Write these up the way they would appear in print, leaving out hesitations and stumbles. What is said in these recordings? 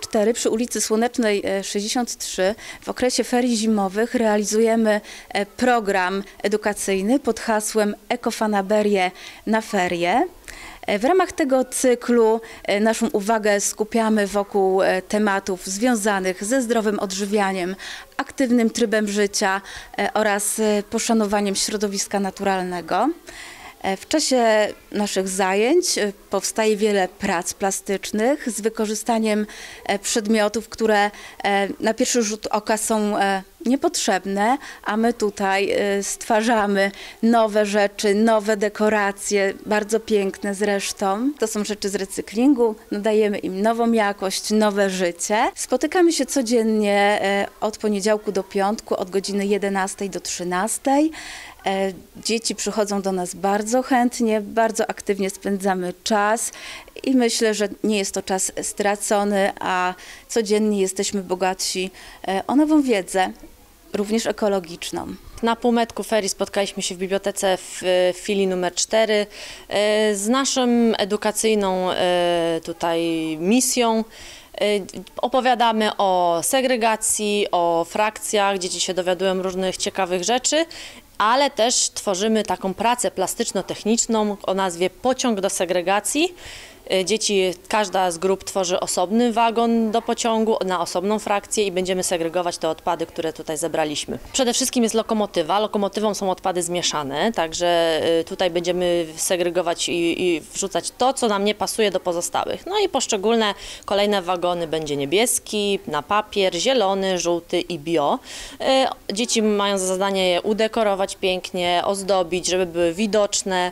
4 przy ulicy Słonecznej 63 w okresie ferii zimowych realizujemy program edukacyjny pod hasłem Ekofanaberie na ferie. W ramach tego cyklu naszą uwagę skupiamy wokół tematów związanych ze zdrowym odżywianiem, aktywnym trybem życia oraz poszanowaniem środowiska naturalnego. W czasie naszych zajęć powstaje wiele prac plastycznych z wykorzystaniem przedmiotów, które na pierwszy rzut oka są niepotrzebne, a my tutaj stwarzamy nowe rzeczy, nowe dekoracje, bardzo piękne zresztą. To są rzeczy z recyklingu, nadajemy im nową jakość, nowe życie. Spotykamy się codziennie od poniedziałku do piątku, od godziny 11 do 13. Dzieci przychodzą do nas bardzo chętnie, bardzo aktywnie spędzamy czas i myślę, że nie jest to czas stracony, a codziennie jesteśmy bogatsi o nową wiedzę, również ekologiczną. Na półmetku ferii spotkaliśmy się w bibliotece w filii numer 4 z naszą edukacyjną tutaj misją. Opowiadamy o segregacji, o frakcjach, dzieci się dowiadują różnych ciekawych rzeczy, ale też tworzymy taką pracę plastyczno-techniczną o nazwie Pociąg do segregacji. Dzieci, każda z grup tworzy osobny wagon do pociągu na osobną frakcję i będziemy segregować te odpady, które tutaj zebraliśmy. Przede wszystkim jest lokomotywa. Lokomotywą są odpady zmieszane, także tutaj będziemy segregować i wrzucać to, co nam nie pasuje do pozostałych. No i poszczególne kolejne wagony będzie niebieski, na papier, zielony, żółty i bio. Dzieci mają za zadanie je udekorować pięknie, ozdobić, żeby były widoczne.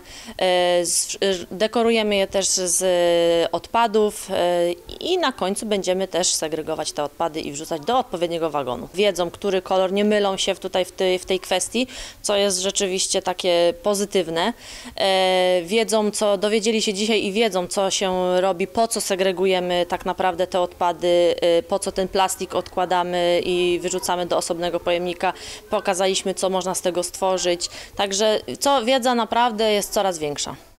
Dekorujemy je też z odpadów i na końcu będziemy też segregować te odpady i wrzucać do odpowiedniego wagonu. Wiedzą, który kolor, nie mylą się tutaj w tej kwestii, co jest rzeczywiście takie pozytywne. Wiedzą, co dowiedzieli się dzisiaj i wiedzą, co się robi, po co segregujemy tak naprawdę te odpady, po co ten plastik odkładamy i wyrzucamy do osobnego pojemnika. Pokazaliśmy, co można z tego stworzyć. Także wiedza naprawdę jest coraz większa.